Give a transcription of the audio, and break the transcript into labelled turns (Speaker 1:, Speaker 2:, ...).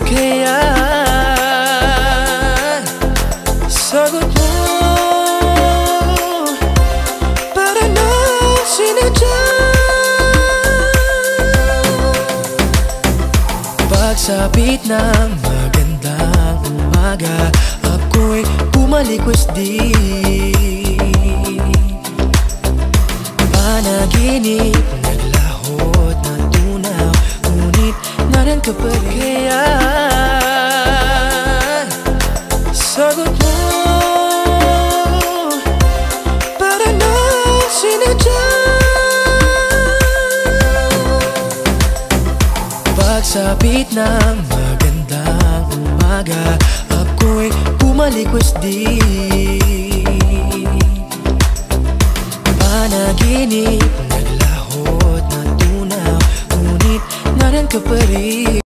Speaker 1: Kaya sagot mo, para na sinadya. Pagsapit ng magandang umaga, ako'y pumalikwas-di. Panaginip, naglahot na tunaw, ngunit naran ka pa rin. Kaya sagot mo, para na sinadya. Pagsapit ng magandang umaga, ako'y pumalikwas-di. Panaginip, naglahot na tunaw, ngunit naran ka pa rin.